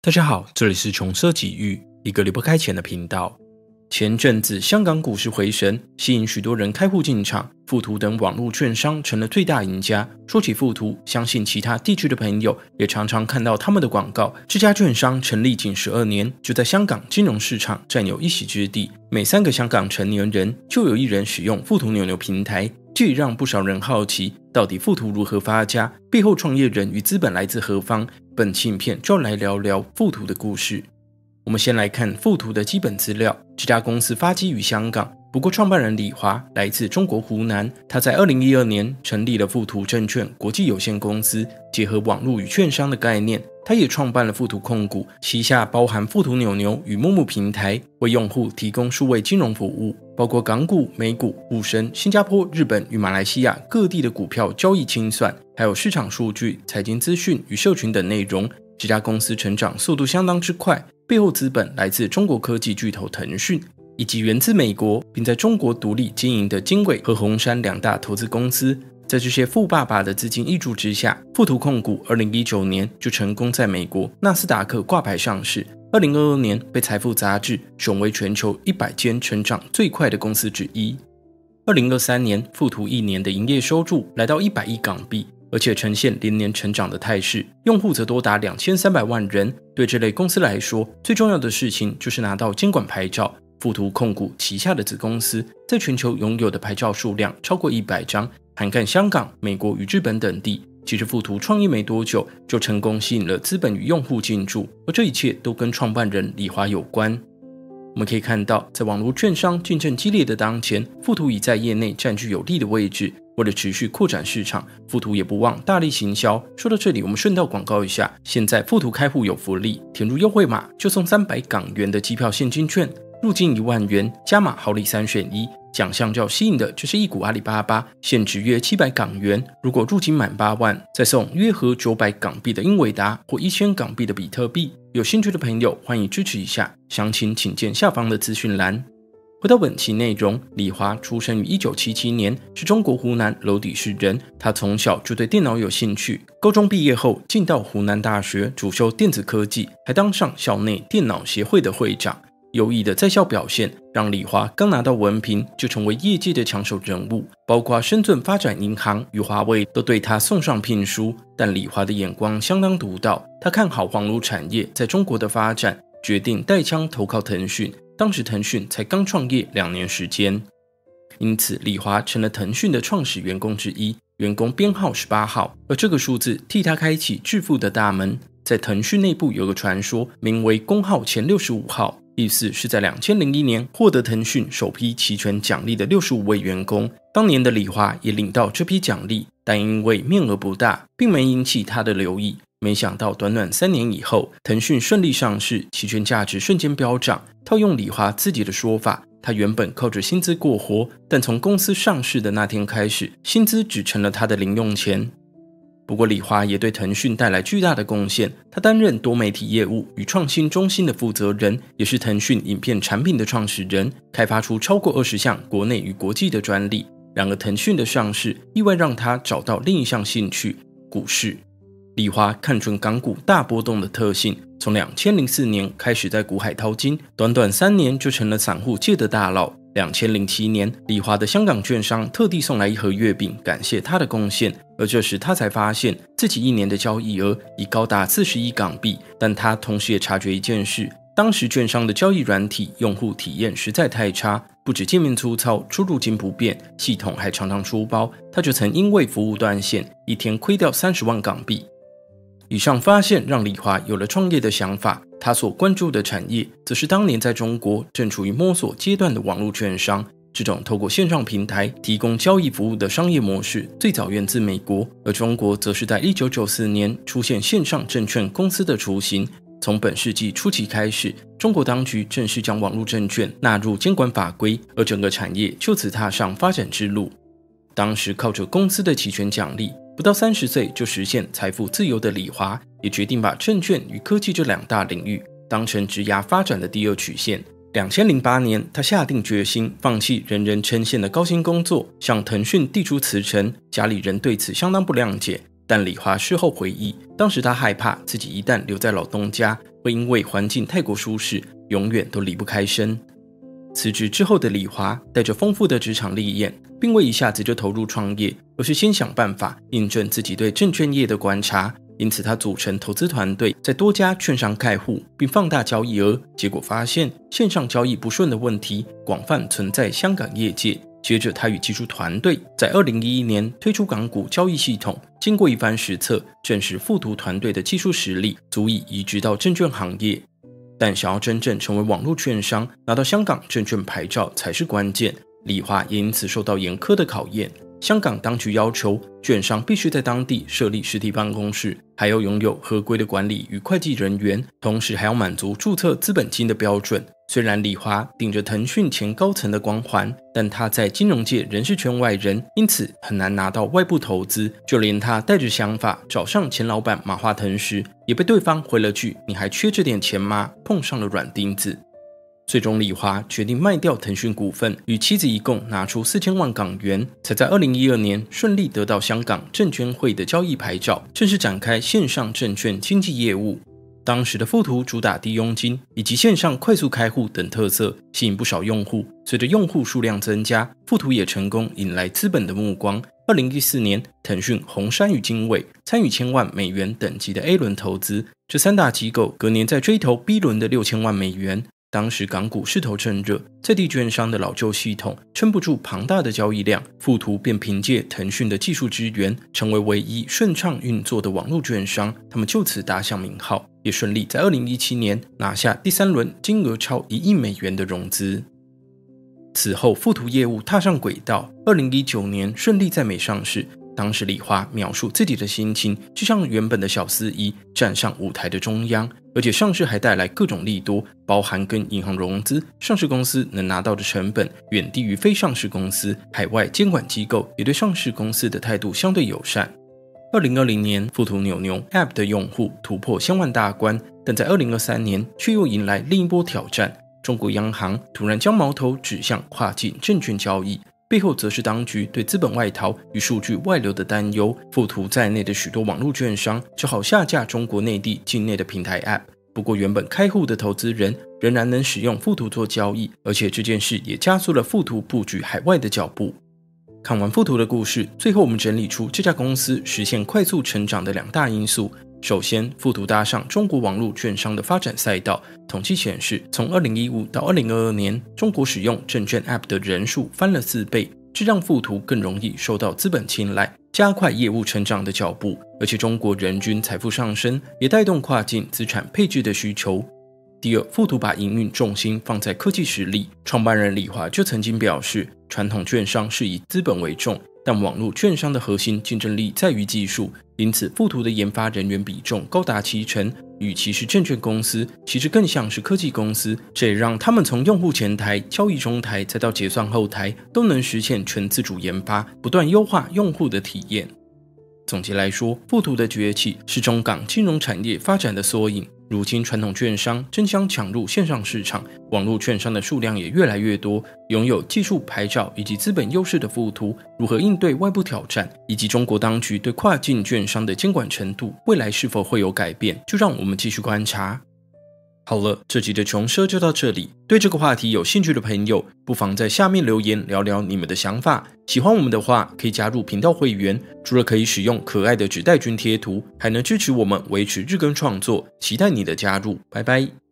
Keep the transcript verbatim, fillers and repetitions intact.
大家好，这里是穷奢极欲，一个离不开钱的频道。前阵子香港股市回神，吸引许多人开户进场，富途等网络券商成了最大赢家。说起富途，相信其他地区的朋友也常常看到他们的广告。这家券商成立仅十二年，就在香港金融市场占有一席之地，每三个香港成年人就有一人使用富途牛牛平台。这也让不少人好奇，到底富途如何发家，背后创业人与资本来自何方？本期影片就来聊聊富途的故事。我们先来看富途的基本资料。这家公司发基于香港，不过创办人李华来自中国湖南。他在二零一二年成立了富途证券国际有限公司，结合网络与券商的概念。他也创办了富途控股，旗下包含富途牛牛与木木平台，为用户提供数位金融服务，包括港股、美股、沪深、新加坡、日本与马来西亚各地的股票交易清算，还有市场数据、财经资讯与社群等内容。这家公司成长速度相当之快，背后资本来自中国科技巨头腾讯，以及源自美国并在中国独立经营的经纬和红杉两大投资公司。在这些富爸爸的资金挹注之下，富途控股二零一九年就成功在美国纳斯达克挂牌上市，二零二二年被财富杂志选为全球一百间成长最快的公司之一。二零二三年，富途一年的营业收入来到一百亿港币，而且呈现连年成长的态势，用户则多达两千三百万人。对这类公司来说，最重要的事情就是拿到监管牌照。富途控股旗下的子公司在全球拥有的牌照数量超过一百张，涵盖香港、美国与日本等地。其实富途创业没多久，就成功吸引了资本与用户进驻，而这一切都跟创办人李华有关。我们可以看到，在网络券商竞争激烈的当前，富途已在业内占据有利的位置。为了持续扩展市场，富途也不忘大力行销。说到这里，我们顺道广告一下，现在富途开户有福利，填入优惠码就送三百港元的机票现金券，入金一万元，加码好礼三选一。奖项较吸引的就是一股阿里巴巴，现值约七百港元。如果入金满八万，再送约合九百港币的英伟达或一千港币的比特币。有兴趣的朋友欢迎支持一下，详情请见下方的资讯栏。回到本期内容，李华出生于一九七七年，是中国湖南娄底市人。他从小就对电脑有兴趣，高中毕业后进到湖南大学主修电子科技，还当上校内电脑协会的会长。优异的在校表现让李华刚拿到文凭就成为业界的抢手人物，包括深圳发展银行与华为都对他送上聘书。但李华的眼光相当独到，他看好网络产业在中国的发展，决定带枪投靠腾讯。当时腾讯才刚创业两年时间，因此李华成了腾讯的创始员工之一，员工编号十八号，而这个数字替他开启致富的大门。在腾讯内部有个传说，名为工号前六十五号，意思是在两千零一年获得腾讯首批期权奖励的六十五位员工。当年的李华也领到这批奖励，但因为面额不大，并没引起他的留意。没想到短短三年以后，腾讯顺利上市，期权价值瞬间飙涨。套用李华自己的说法，他原本靠着薪资过活，但从公司上市的那天开始，薪资只成了他的零用钱。不过李华也对腾讯带来巨大的贡献，他担任多媒体业务与创新中心的负责人，也是腾讯影片产品的创始人，开发出超过二十项国内与国际的专利。然而腾讯的上市意外让他找到另一项兴趣，股市。李华看准港股大波动的特性，从两千零四年开始在股海淘金，短短三年就成了散户界的大佬。两千零七年，李华的香港券商特地送来一盒月饼，感谢他的贡献。而这时他才发现自己一年的交易额已高达四十亿港币。但他同时也察觉一件事，当时券商的交易软体用户体验实在太差，不止界面粗糙，出入金不便，系统还常常出包。他就曾因为服务断线，一天亏掉三十万港币。以上发现让李华有了创业的想法，他所关注的产业则是当年在中国正处于摸索阶段的网络券商。这种透过线上平台提供交易服务的商业模式最早源自美国，而中国则是在一九九四年出现线上证券公司的雏形。从本世纪初期开始，中国当局正式将网络证券纳入监管法规，而整个产业就此踏上发展之路。当时靠着公司的期权奖励，不到三十岁就实现财富自由的李华，也决定把证券与科技这两大领域当成职涯发展的第二曲线。两千零八年，他下定决心放弃人人称羡的高薪工作，向腾讯递出辞呈。家里人对此相当不谅解，但李华事后回忆，当时他害怕自己一旦留在老东家，会会因为环境太过舒适，永远都离不开生。辞职之后的李华带着丰富的职场历验，并未一下子就投入创业，而是先想办法印证自己对证券业的观察。因此他组成投资团队，在多家券商开户，并放大交易额，结果发现线上交易不顺的问题广泛存在香港业界。接着他与技术团队在二零一一年推出港股交易系统，经过一番实测，证实富途团队的技术实力足以移植到证券行业。但想要真正成为网络券商，拿到香港证券牌照才是关键。李华也因此受到严苛的考验。香港当局要求券商必须在当地设立实体办公室，还要拥有合规的管理与会计人员，同时还要满足注册资本金的标准。虽然李华顶着腾讯前高层的光环，但他在金融界仍是圈外人，因此很难拿到外部投资。就连他带着想法找上前老板马化腾时，也被对方回了句“你还缺这点钱吗？”碰上了软钉子。最终李华决定卖掉腾讯股份，与妻子一共拿出四千万港元，才在二零一二年顺利得到香港证监会的交易牌照，正式展开线上证券经纪业务。当时的富途主打低佣金以及线上快速开户等特色，吸引不少用户。随着用户数量增加，富途也成功引来资本的目光。二零一四年，腾讯、红杉与经纬参与千万美元等级的 A 轮投资，这三大机构隔年再追投 B 轮的六千万美元。当时港股势头正热，在地券商的老旧系统撑不住庞大的交易量，富途便凭借腾讯的技术支援，成为唯一顺畅运作的网络券商。他们就此打响名号，也顺利在二零一七年拿下第三轮金额超一亿美元的融资。此后，富途业务踏上轨道，二零一九年顺利在美上市。当时李华描述自己的心情，就像原本的小司仪站上舞台的中央，而且上市还带来各种利多，包含跟银行融资，上市公司能拿到的成本远低于非上市公司，海外监管机构也对上市公司的态度相对友善。二零二零年，富途扭牛 App 的用户突破千万大关，但在二零二三年却又迎来另一波挑战。中国央行突然将矛头指向跨境证券交易，背后则是当局对资本外逃与数据外流的担忧。富途在内的许多网络券商只好下架中国内地境内的平台 App。不过原本开户的投资人仍然能使用富途做交易，而且这件事也加速了富途布局海外的脚步。看完富途的故事，最后我们整理出这家公司实现快速成长的两大因素。首先，富途搭上中国网络券商的发展赛道。统计显示，从二零一五到二零二二年，中国使用证券 App 的人数翻了四倍，这让富途更容易受到资本青睐，加快业务成长的脚步。而且中国人均财富上升，也带动跨境资产配置的需求。第二，富途把营运重心放在科技实力。创办人李华就曾经表示，传统券商是以资本为重，但网络券商的核心竞争力在于技术，因此富途的研发人员比重高达七成。与其是证券公司，其实更像是科技公司，这也让他们从用户前台、交易中台再到结算后台，都能实现全自主研发，不断优化用户的体验。总结来说，富途的崛起是中港金融产业发展的缩影。如今传统券商争相抢入线上市场，网络券商的数量也越来越多。拥有技术牌照以及资本优势的富途，如何应对外部挑战，以及中国当局对跨境券商的监管程度，未来是否会有改变，就让我们继续观察。好了，这集的穷奢就到这里。对这个话题有兴趣的朋友，不妨在下面留言聊聊你们的想法。喜欢我们的话，可以加入频道会员，除了可以使用可爱的纸袋君贴图，还能支持我们维持日更创作。期待你的加入，拜拜。